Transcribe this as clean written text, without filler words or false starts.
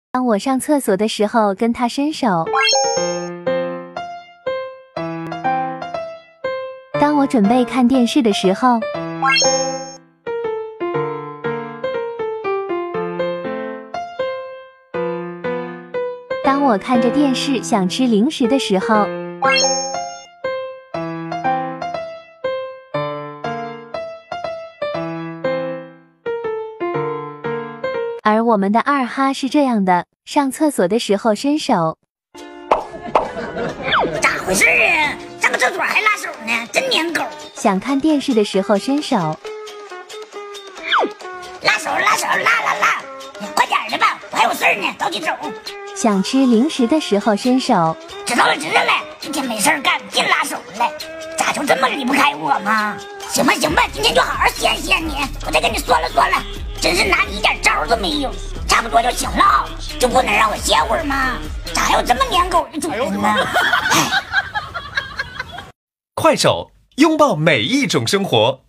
当我上厕所的时候跟他伸手。当我准备看电视的时候。当我看着电视想吃零食的时候。而我们的二哈是这样的，上厕所的时候伸手。 咋回事啊？上个厕所还拉手呢，真撵狗。 想看电视的时候伸手。 拉手，拉！你快点的吧，我还有事儿呢，着急走。 想吃零食的时候伸手。 知道了，一天没事儿干，净拉手了，咋就这么离不开我吗？行吧，今天就好好歇你，我再跟你说了，真是拿你一点招都没有，差不多就行了，就不能让我歇会儿吗？咋还有这么撵狗的主人呢？ 快手，拥抱每一种生活。